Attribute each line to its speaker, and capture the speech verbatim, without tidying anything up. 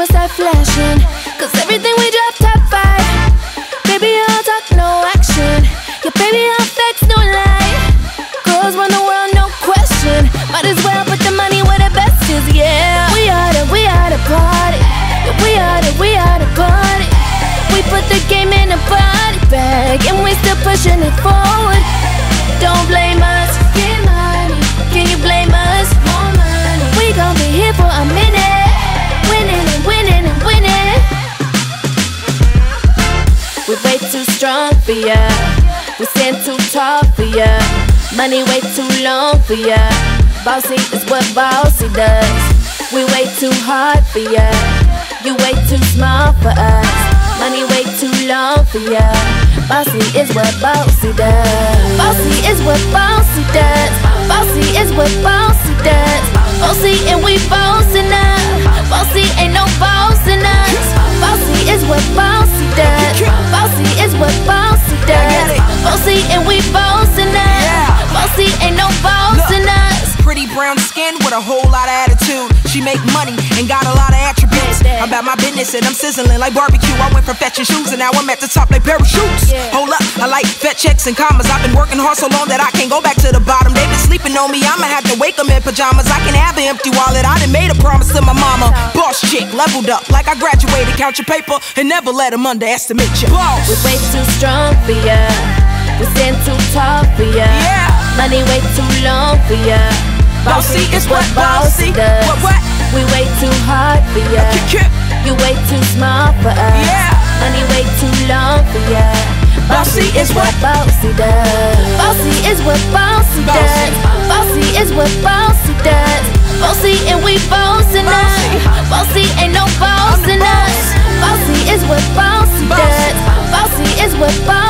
Speaker 1: I'ma start flashing, cause everything we drop top five. Baby, all talk, no action. Yeah, baby, all facts, no lie. Girls run the world, no question. Might as well put the money where the best is, yeah. We are the, we are the party. Yeah, we are the, we are the party. We put the game in the body bag, and we still pushing it forward. Don't blame us, get money. Can you blame us? More money. We gon' be here for a minute, winning and winning and winning. We way too strong for ya. We stand too tall for ya. Money way too long for ya. Bossy is what bossy does. We way too hard for ya. You way too small for us. Money way too long for ya. Bossy is what bossy does. Bossy is what bossy does. Bossy is what bossy does. Bossy and we bossing up. Bossy ain't no boss in us. Bossy is what bossy does. Bossy is what bossy does. Bossy and we bossing up. Bossy ain't no boss in us.
Speaker 2: Pretty brown skin with a whole lot of attitude. She make money and got a lot of attributes. I'm about my business and I'm sizzling like barbecue. I went from fetching shoes and now I'm at the top like parachutes. Hold up, I like fat checks and commas. I've been working hard so long that I can't go back to the bottom. They been sleeping on me, I'ma have to wake them in pajamas. I can have an empty wallet, I done made a promise to my mama. Boss chick, leveled up like I graduated. Count your paper and never let them underestimate you. Boss.
Speaker 1: We way too strong for ya. We stand too tall for ya.
Speaker 2: Yeah.
Speaker 1: Money way too long for ya.
Speaker 2: Bossy is what bossy
Speaker 1: does.
Speaker 2: What, what?
Speaker 1: We way too hard for ya. You way too small for us.
Speaker 2: Yeah.
Speaker 1: Money way too long for ya.
Speaker 2: Bossy is what
Speaker 1: bossy does. Bossy is what bossy does. Bossy is what bossy does. Bossy and we bossing us. Bossy ain't no boss in us. Bossy is what bossy does. Bossy is what bossy